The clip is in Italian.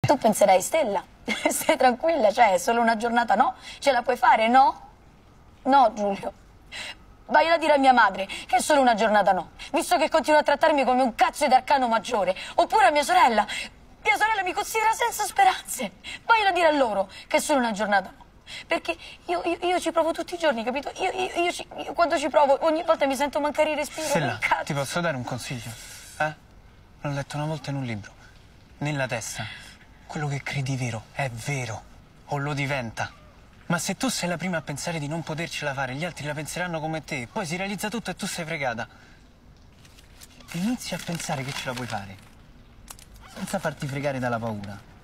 Tu penserai, Stella, stai tranquilla, cioè è solo una giornata, no? Ce la puoi fare, no? No, Giulio. Vai a dire a mia madre che è solo una giornata, no. Visto che continua a trattarmi come un cazzo di arcano maggiore. Oppure a mia sorella. Mia sorella mi considera senza speranze. Vai a dire a loro che è solo una giornata, no. Perché io ci provo tutti i giorni, capito? Io quando ci provo ogni volta mi sento mancare il respiro. Stella, ti posso dare un consiglio? L'ho letto una volta in un libro. Nella testa, quello che credi vero, o lo diventa. Ma se tu sei la prima a pensare di non potercela fare, gli altri la penseranno come te, poi si realizza tutto e tu sei fregata. Inizi a pensare che ce la puoi fare, senza farti fregare dalla paura.